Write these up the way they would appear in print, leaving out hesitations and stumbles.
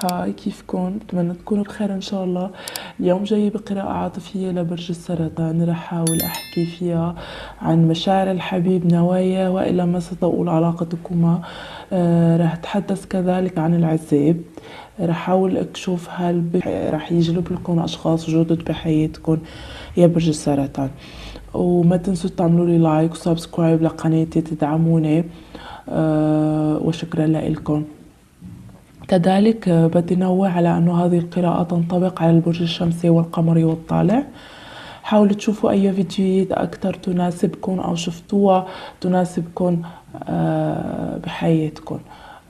هاي كيفكن؟ بتمنى تكونوا بخير ان شاء الله. اليوم جاي بقراءة عاطفية لبرج السرطان، رح احاول احكي فيها عن مشاعر الحبيب، نوايا والى ما ستؤول علاقتكما. رح اتحدث كذلك عن العذاب. رح احاول اكشف هل رح يجلب لكم اشخاص جدد بحياتكم يا برج السرطان. وما تنسوا تعملوا لي لايك وسبسكرايب لقناتي تدعموني. وشكرا لكم. كذلك بدي نوه على أنه هذه القراءة تنطبق على البرج الشمسي والقمري والطالع. حاولوا تشوفوا أي فيديوهات أكثر تناسبكم أو شفتوها تناسبكم بحياتكم.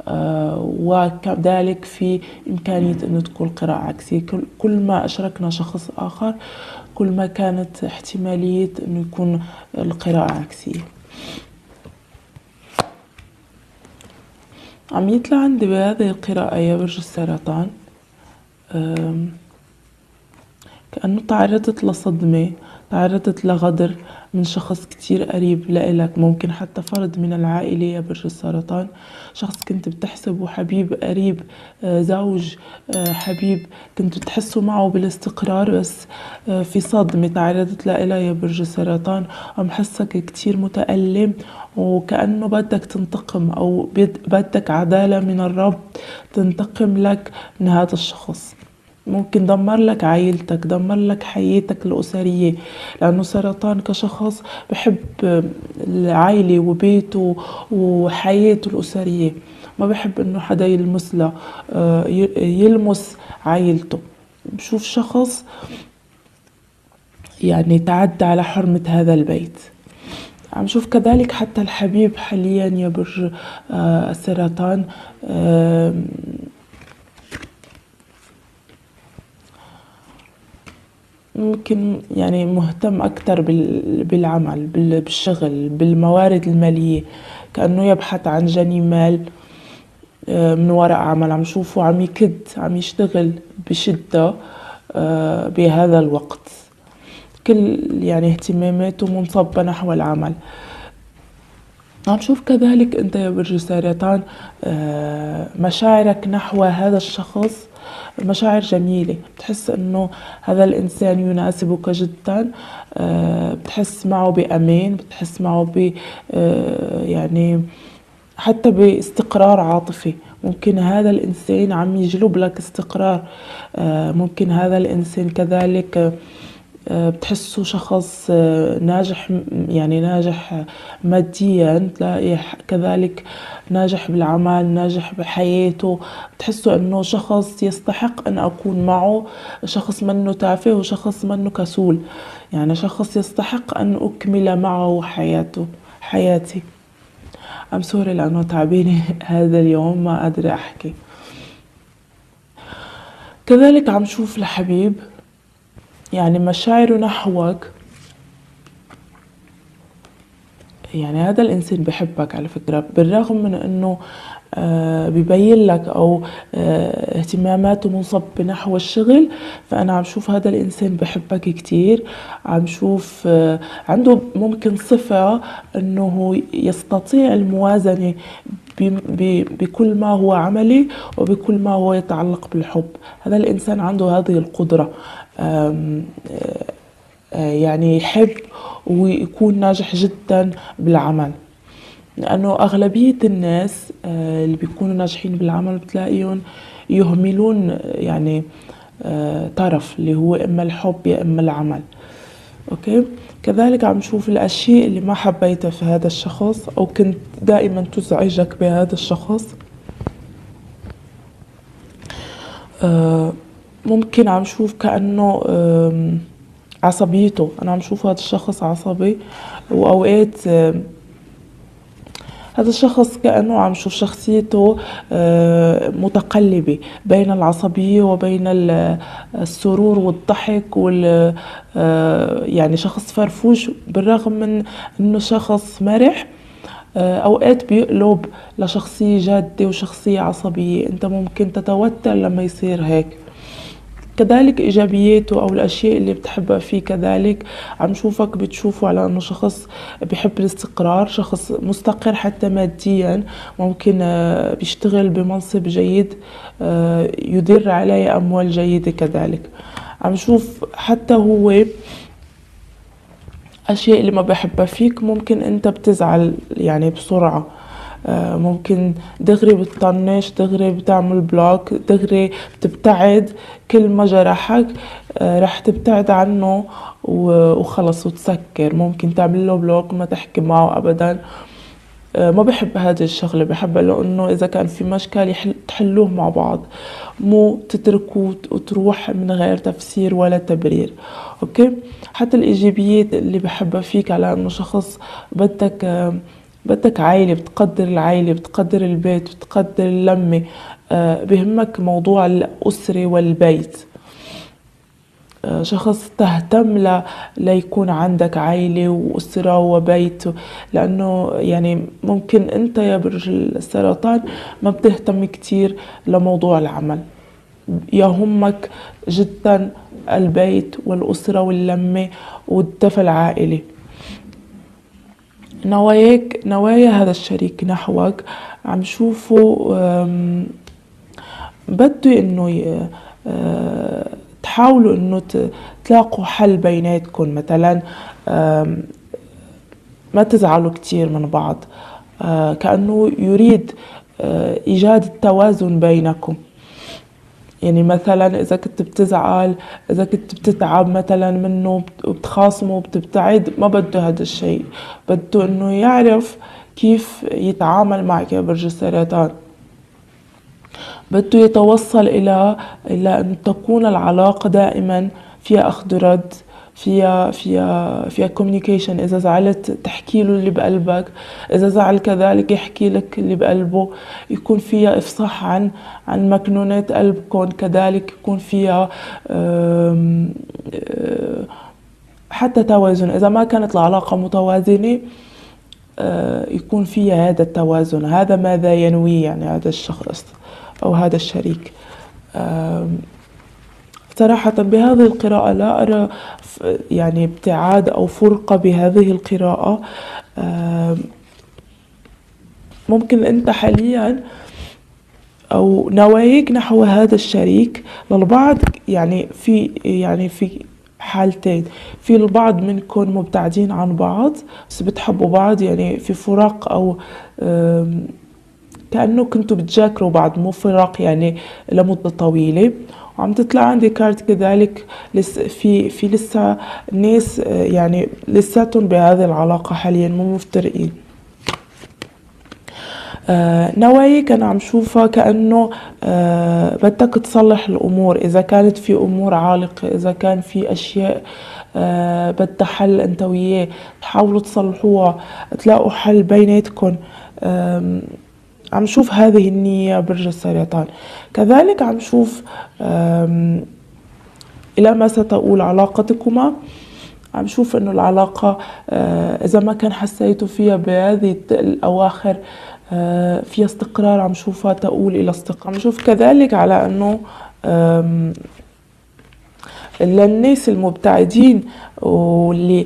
وكذلك في إمكانية أن تكون قراءة عكسية. كل ما أشركنا شخص آخر كل ما كانت احتمالية أنه يكون القراءة عكسية. عم يطلع عندي بهذه القراءة يا برج السرطان كأنه تعرضت لصدمة، تعرضت لغدر من شخص كتير قريب لإلك، ممكن حتى فرد من العائلة يا برج السرطان. شخص كنت بتحسبه حبيب قريب، زوج، حبيب كنت بتحسوا معه بالاستقرار، بس في صدمة تعرضت لإلها يا برج السرطان. عم حسك كتير متألم وكأنه بدك تنتقم أو بدك عدالة من الرب تنتقم لك من هذا الشخص. ممكن دمر لك عائلتك، دمر لك حياتك الأسرية، لأنه سرطان كشخص بحب العائلة وبيته وحياته الأسرية، ما بحب إنه حدا يلمس له، يلمس عائلته. بشوف شخص يعني تعدى على حرمة هذا البيت. عم شوف كذلك حتى الحبيب حاليا يا برج السرطان ممكن يعني مهتم أكتر بالعمل، بالشغل، بالموارد المالية، كأنه يبحث عن جني مال من وراء عمل. عم شوفه عم يكد، عم يشتغل بشدة بهذا الوقت. كل يعني اهتماماته منصبة نحو العمل. عم شوف كذلك انت يا برج السرطان مشاعرك نحو هذا الشخص مشاعر جميلة، بتحس انه هذا الانسان يناسبك جدا، بتحس معه بامان، بتحس معه ب يعني حتى باستقرار عاطفي. ممكن هذا الانسان عم يجلب لك استقرار. ممكن هذا الانسان كذلك بتحسه شخص ناجح، يعني ناجح ماديا، تلاقي كذلك ناجح بالعمل، ناجح بحياته. بتحسه انه شخص يستحق ان اكون معه، شخص منه تافه وشخص منه كسول، يعني شخص يستحق ان اكمل معه حياتي. ام سوري لانه تعبيني هذا اليوم ما قادرة احكي. كذلك عم شوف الحبيب يعني مشاعره نحوك، يعني هذا الإنسان بحبك على فكرة، بالرغم من أنه بيبين لك أو اهتماماته منصب نحو الشغل، فأنا عم شوف هذا الإنسان بحبك كتير. عم شوف عنده ممكن صفة أنه يستطيع الموازنة بكل ما هو عملي وبكل ما هو يتعلق بالحب. هذا الإنسان عنده هذه القدرة، يعني يحب ويكون ناجح جدا بالعمل. لأنه أغلبية الناس اللي بيكونوا ناجحين بالعمل بتلاقيهم يهملون يعني طرف اللي هو إما الحب يا إما العمل. أوكي. كذلك عم شوف الأشياء اللي ما حبيتها في هذا الشخص أو كنت دائما تزعجك بهذا الشخص. ممكن عم شوف كأنه عصبيته، أنا عم شوف هذا الشخص عصبي، وأوقات هذا الشخص كأنه عم شوف شخصيته متقلبة بين العصبية وبين السرور والضحك يعني شخص فرفوش بالرغم من أنه شخص مرح. أوقات بيقلب لشخصية جادة وشخصية عصبية. أنت ممكن تتوتر لما يصير هيك. كذلك إيجابياته أو الأشياء اللي بتحبها فيه كذلك عم شوفك بتشوفه على أنه شخص بيحب الاستقرار، شخص مستقر حتى ماديا، ممكن بيشتغل بمنصب جيد، يدر عليه أموال جيدة. كذلك عم شوف حتى هو أشياء اللي ما بحبها فيك ممكن أنت بتزعل يعني بسرعة، ممكن دغري بتطنش، دغري بتعمل بلوك، دغري بتبتعد، كل ما جرحك رح تبتعد عنه وخلص وتسكر، ممكن تعمل له بلوك وما تحكي معه أبدا. ما بحب هذه الشغلة، بحب لأنه إذا كان في مشكل تحلوه مع بعض، مو تتركوه وتروح من غير تفسير ولا تبرير. أوكي. حتى الإيجابيات اللي بحبها فيك على أنه شخص بدك عائلة، بتقدر العائلة، بتقدر البيت، بتقدر اللمة، بهمك موضوع الأسرة والبيت، شخص تهتم ليكون عندك عائلة وأسرة وبيت، لأنه يعني ممكن أنت يا برج السرطان ما بتهتم كتير لموضوع العمل، يهمك جدا البيت والأسرة واللمة والدفء العائلي. نوايا هذا الشريك نحوك عم شوفه بده انه تحاولوا انه تلاقوا حل بيناتكم، مثلا ما تزعلوا كتير من بعض، كأنه يريد ايجاد التوازن بينكم. يعني مثلا اذا كنت بتزعل، اذا كنت بتتعب مثلا منه وبتخاصمه وبتبتعد، ما بده هذا الشيء، بده انه يعرف كيف يتعامل معك يا برج السرطان، بده يتوصل الى ان تكون العلاقة دائما فيها اخذ ورد، فيها كوميونيكيشن. اذا زعلت تحكي له اللي بقلبك، اذا زعل كذلك يحكي لك اللي بقلبه، يكون فيها افصاح عن مكنونات قلبكم، كذلك يكون فيها حتى توازن. اذا ما كانت العلاقة متوازنة يكون فيها هذا التوازن. هذا ماذا ينوي يعني هذا الشخص أو هذا الشريك. صراحة بهذه القراءة لا أرى يعني ابتعاد أو فرقة بهذه القراءة. ممكن أنت حاليا أو نواياك نحو هذا الشريك للبعض يعني في حالتين، في البعض منكم مبتعدين عن بعض بس بتحبوا بعض، يعني في فراق أو كأنه كنتوا بتجاكروا بعض، مو فراق يعني لمدة طويلة. وعم تطلع عندي كارت كذلك في لسه ناس يعني لساتهم بهذه العلاقة حاليا، مو مفترقين. نواياك أنا عم شوفها كأنه بدك تصلح الأمور، إذا كانت في أمور عالقة، إذا كان في أشياء بدها حل أنت وياه، تحاولوا تصلحوها، تلاقوا حل بيناتكم. عم شوف هذه النية برج السرطان. كذلك عم شوف إلى ما ستؤول علاقتكما. عم شوف إنه العلاقة إذا ما كان حسيتوا فيها بهذه الأواخر فيها استقرار، عم شوفها تؤول إلى استقرار. عم شوف كذلك على أنه للناس المبتعدين واللي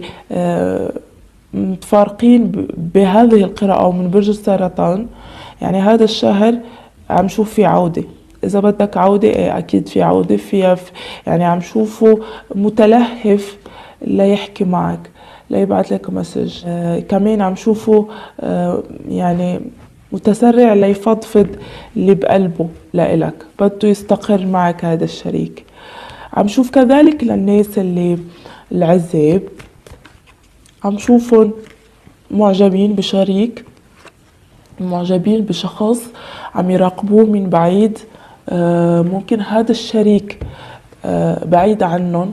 متفارقين بهذه القراءة ومن برج السرطان، يعني هذا الشهر عم شوف في عودة. إذا بدك عودة أكيد في عودة فيها، يعني عم شوفه متلهف ليحكي معك، ليبعت لك مسج. كمان عم شوفه يعني متسرع ليفضفض اللي بقلبه لإلك، بده يستقر معك هذا الشريك. عم شوف كذلك للناس اللي العزاب، عم شوفهم معجبين بشريك، معجبين بشخص، عم يراقبوه من بعيد. ممكن هذا الشريك بعيد عنهم،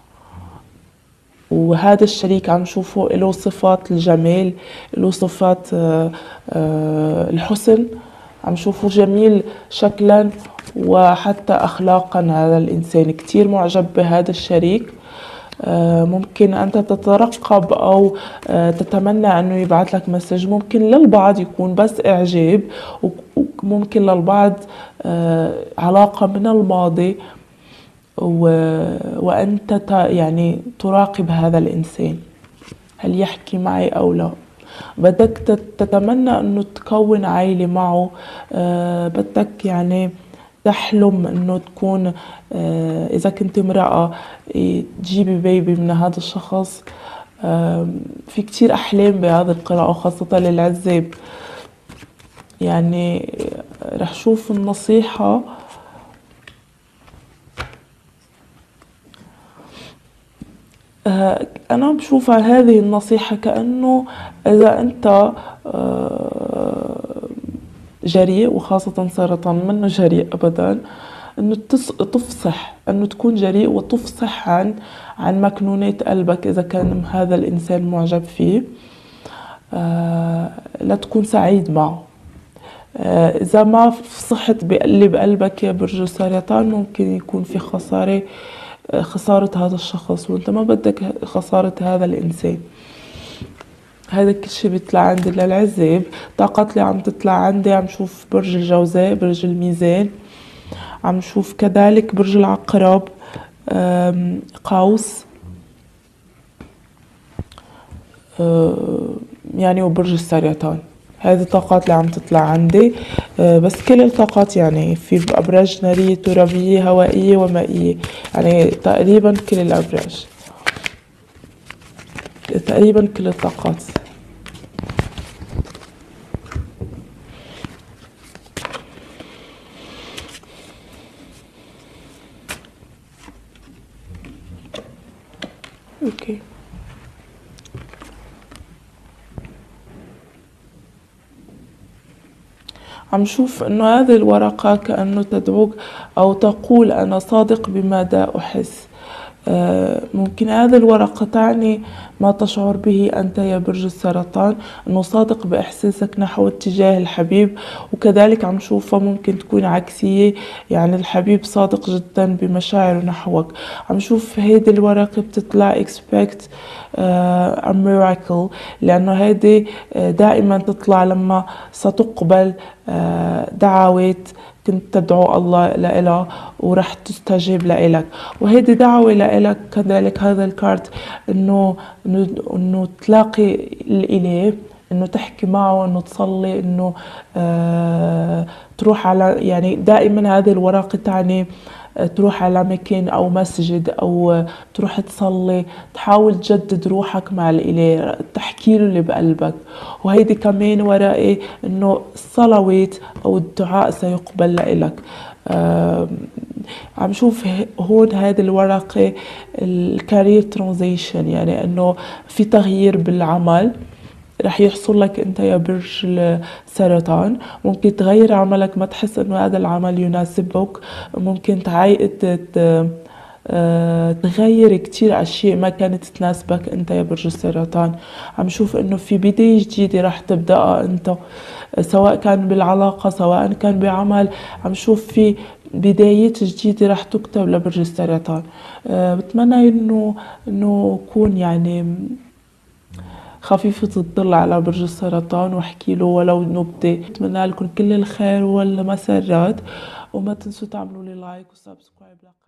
وهذا الشريك عم شوفه له صفات الجمال، له صفات الحسن، عم شوفه جميل شكلا وحتى أخلاقا. هذا الإنسان كتير معجب بهذا الشريك. ممكن أنت تترقب أو تتمنى أنه يبعث لك مسج. ممكن للبعض يكون بس إعجاب، وممكن للبعض علاقة من الماضي. وأنت يعني تراقب هذا الإنسان، هل يحكي معي أو لا. بدك تتمنى أنه تكون عائلة معه. بدك يعني تحلم أنه تكون، إذا كنت امرأة، تجيبي بيبي من هذا الشخص. في كتير أحلام بهذه القراءة خاصة للعزاب. يعني رح شوف النصيحة. أنا بشوف على هذه النصيحة كأنه إذا أنت جريء، وخاصة سرطان منه جريء أبدا، أنه تفصح، أنه تكون جريء وتفصح عن مكنونات قلبك إذا كان هذا الإنسان معجب فيه. لا تكون سعيد معه. إذا ما فصحت باللي بقلبك يا برج السرطان ممكن يكون في خسارة هذا الشخص، وانت ما بدك خسارة هذا الإنسان. هذا كل شي بيطلع عندي للعزاب. طاقات اللي عم تطلع عندي، عم شوف برج الجوزاء، برج الميزان، عم شوف كذلك برج العقرب، قوس، يعني وبرج السرطان. هذه الطاقات اللي عم تطلع عندي. بس كل الطاقات يعني في أبراج نارية، ترابية، هوائية، ومائية، يعني تقريبا كل الأبراج، تقريبا كل الطاقات. اوكي. عم شوف انه هذه الورقة كأنه تدعوك او تقول انا صادق بماذا احس. ممكن هذه الورقة تعني ما تشعر به أنت يا برج السرطان، أنه صادق بإحساسك نحو اتجاه الحبيب. وكذلك عم شوفها ممكن تكون عكسية، يعني الحبيب صادق جدا بمشاعره نحوك. عم شوف هيدي الورقة بتطلع expect a miracle، لأنه هيدي دائما تطلع لما ستقبل دعوات كنت تدعو الله لإلها ورح تستجيب لإلك. وهيدي دعوة لإلك كذلك. هذا الكارت إنه تلاقي الإله، إنه تحكي معه، إنه تصلي، إنه تروح على، يعني دائما هذه الورقة تعني تروح على مكان أو مسجد أو تروح تصلي، تحاول تجدد روحك مع الإله، تحكي له اللي بقلبك. وهيدي كمان ورقة إنه الصلوات أو الدعاء سيقبل لإلك. عم شوف هون هذه الورقة الكارير ترانزيشن، يعني إنه في تغيير بالعمل رح يحصل لك انت يا برج السرطان. ممكن تغير عملك، ما تحس انه هذا العمل يناسبك. ممكن تغير كتير اشياء ما كانت تناسبك انت يا برج السرطان. عم شوف انه في بداية جديدة رح تبدأها انت، سواء كان بالعلاقة سواء كان بعمل. عم شوف في بدايات جديدة رح تكتب لبرج السرطان. بتمنى انه يكون يعني خفيفة الظل على برج السرطان، واحكي له ولو نبتة. اتمنى لكم كل الخير والمسرات، وما تنسوا تعملوا لي لايك وسبسكرايب.